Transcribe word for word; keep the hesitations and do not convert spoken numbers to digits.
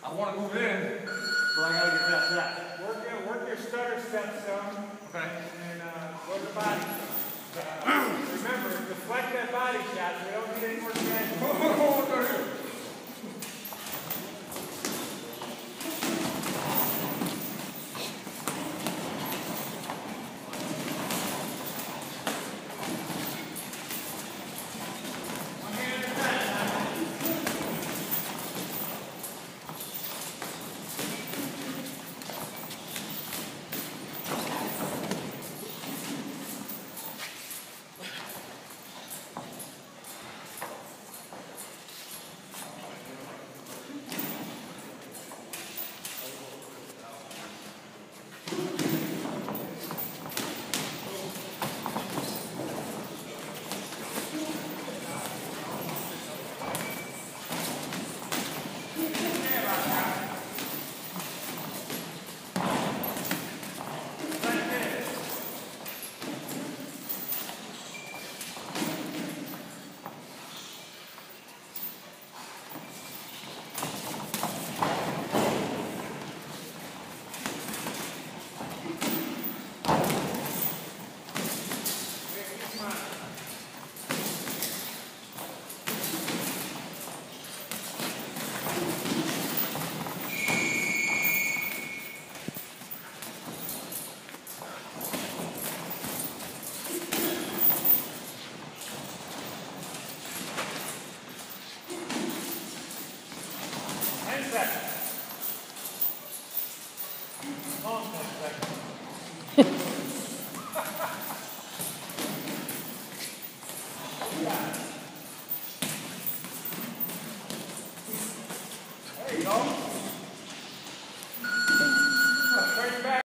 I want to move in, but I gotta get past that. Work your, work your stutter step some. Okay. And uh, go to the body. Uh, remember, deflect that body shot so we don't need any more damage. ten seconds. Long ten seconds.